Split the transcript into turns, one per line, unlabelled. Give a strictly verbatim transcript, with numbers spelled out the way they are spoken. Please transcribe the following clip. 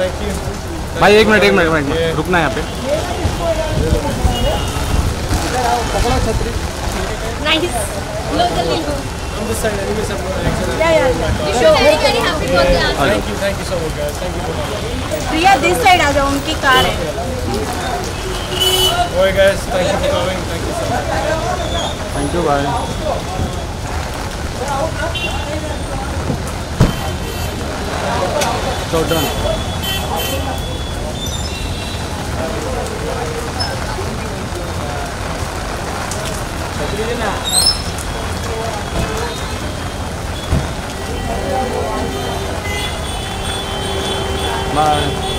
Thank you
भाई। एक minute एक मिनट एक मिनट रुकना है यहाँ पे।
नाइस, लो जल्दी लो।
I'm this side anyway, sir.
Yeah yeah you should very very happy birthday.
Thank you, thank you so much, guys. Thank you for coming.
Priya this side आ जाओ, उनकी कार है।
Alright, guys. Thank you for coming. Thank you so much.
Thank you भाई। So done. Bye.